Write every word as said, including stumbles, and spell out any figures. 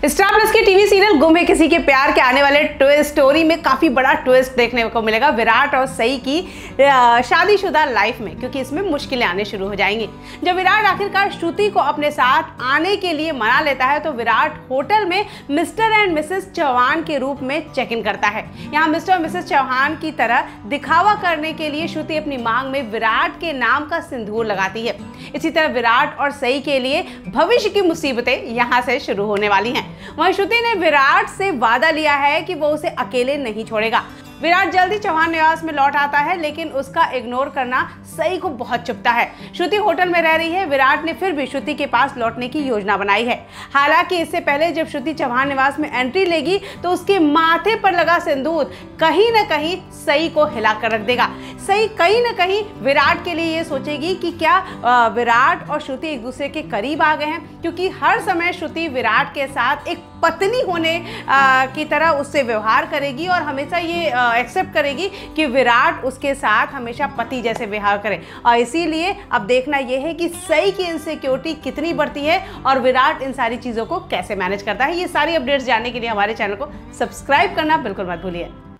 Star Plus के TV serial Ghum Hai किसी के प्यार के आने वाले ट्विस्ट स्टोरी में काफी बड़ा ट्विस्ट देखने को मिलेगा विराट और सई की शादीशुदा लाइफ में, क्योंकि इसमें मुश्किलें आने शुरू हो जाएंगी। जब विराट आखिरकार श्रुति को अपने साथ आने के लिए मना लेता है तो विराट होटल में मिस्टर एंड मिसेस चौहान के रूप में चेक इन करता है। यहाँ मिस्टर और मिसेस चौहान की तरह दिखावा करने के लिए श्रुति अपनी मांग में विराट के नाम का सिंदूर लगाती है। इसी तरह विराट और सई के लिए भविष्य की मुसीबतें यहाँ से शुरू होने वाली हैं। वहीं श्रुति ने विराट से वादा लिया है कि वो उसे अकेले नहीं छोड़ेगा। विराट जल्दी चौहान निवास में लौट आता है, लेकिन उसका इग्नोर करना सई को बहुत चुभता है। श्रुति होटल में रह रही है, विराट ने फिर भी श्रुति के पास लौटने की योजना बनाई है। हालांकि इससे पहले जब श्रुति चौहान निवास में एंट्री लेगी तो उसके माथे पर लगा सिंदूर कहीं ना कहीं सई को हिला कर रख देगा। सई कहीं ना कहीं विराट के लिए ये सोचेगी कि क्या विराट और श्रुति एक दूसरे के करीब आ गए हैं, क्योंकि हर समय श्रुति विराट के साथ एक पत्नी होने आ, की तरह उससे व्यवहार करेगी और हमेशा ये एक्सेप्ट करेगी कि विराट उसके साथ हमेशा पति जैसे व्यवहार करे। और इसीलिए अब देखना यह है कि सई की इनसिक्योरिटी कितनी बढ़ती है और विराट इन सारी चीज़ों को कैसे मैनेज करता है। ये सारी अपडेट्स जानने के लिए हमारे चैनल को सब्सक्राइब करना बिल्कुल मत भूलिए।